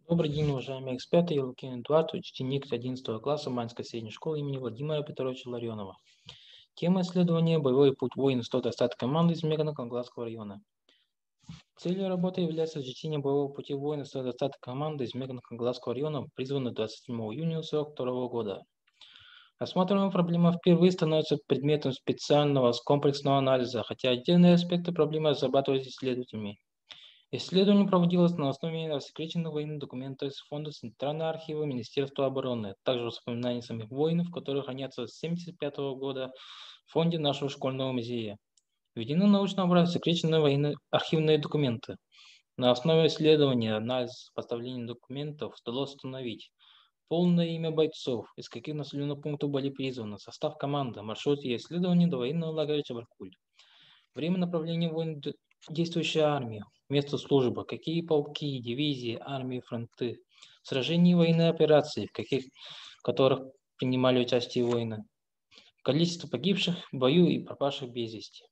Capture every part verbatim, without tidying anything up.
Добрый день, уважаемые эксперты. Я Лукин Эдуард, ученик одиннадцатого класса Манской средней школы имени Владимира Петровича Ларионова. Тема исследования – боевой путь воина сто двадцатой команды из Мегано-Конгласского района. Целью работы является изучение боевого пути воина сто двадцатой команды из Мегано-Конгласского района, призванной двадцать седьмого июня сорок второго года. Рассматриваемая проблема впервые становится предметом специального комплексного анализа, хотя отдельные аспекты проблемы разрабатывались исследователями. Исследование проводилось на основе рассекреченных военных документов из Фонда Центрального архива Министерства обороны, также воспоминаний самих воинов, которые хранятся с тысяча девятьсот семьдесят пятого года в фонде нашего школьного музея. Введены научно рассекреченные военные архивные документы. На основе исследования, анализа, сопоставления документов удалось установить полное имя бойцов, из каких населенных пунктов были призваны, состав команды, маршрут и исследования до военного лагеря Чебаркуль, время направления войн действующей армии, место службы, какие полки, дивизии, армии, фронты, сражения и военные операции, в каких в которых принимали участие воины, количество погибших в бою и пропавших без вести.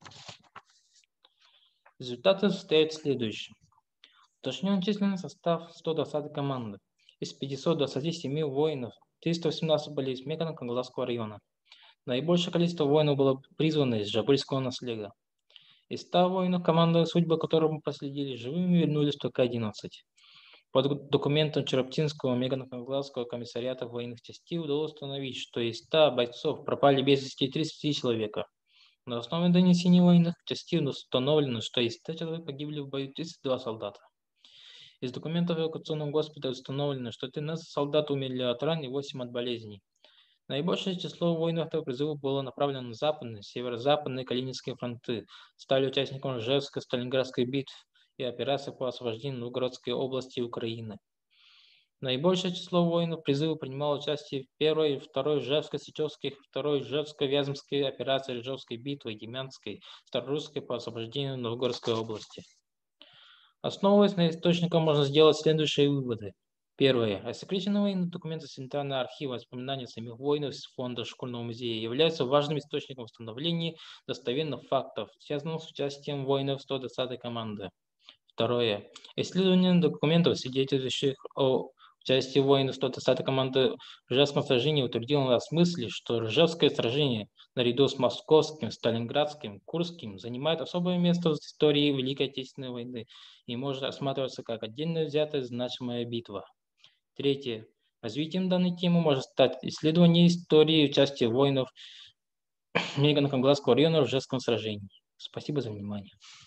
Результаты состоят в следующем. Уточнен численный состав сто двадцатой команды. Из пятисот двадцати семи воинов триста восемнадцать были из Мегано-Конгласского района. Наибольшее количество воинов было призвано из Жабыльского наследия. Из ста воинов, командой судьбы которых мы проследили, живыми вернулись только одиннадцать. По документам Чероптинского Мегано-Конгласского комиссариата военных частей удалось установить, что из ста бойцов пропали без вести тридцать три человека. На основе донесений военных частей установлено, что из ста человек погибли в бою тридцать два солдата. Из документов эвакуационного госпиталя установлено, что тринадцать солдат умерли от ран и восемь от болезней. Наибольшее число воинов этого призыва было направлено на западные, северо-западные Калининские фронты, стали участниками Ржевской, Сталинградской битв и операции по освобождению Новгородской области Украины. Наибольшее число воинов призыва принимало участие в первой и второй Ржевско-Сечевской, второй Ржевско-Вяземской операции, Ржевской битвы и Демянской, Старорусской по освобождению Новгородской области. Основываясь на источниках, можно сделать следующие выводы. Первое. Рассекреченные военные документы Центрального архива воспоминаний самих воинов из фонда школьного музея являются важным источником установления достоверных фактов, связанных с участием воинов сто двадцатой команды. Второе. Исследование документов, свидетельствующих о участии воинов сто двадцатой команды в Ржевском сражении, утвердило нас в мысли, что Ржевское сражение, наряду с Московским, Сталинградским, Курским, занимает особое место в истории Великой Отечественной войны и может рассматриваться как отдельно взятая значимая битва. Третье. Развитием данной темы может стать исследование истории участия воинов Мегано-Конгласского района в Ржевском сражении. Спасибо за внимание.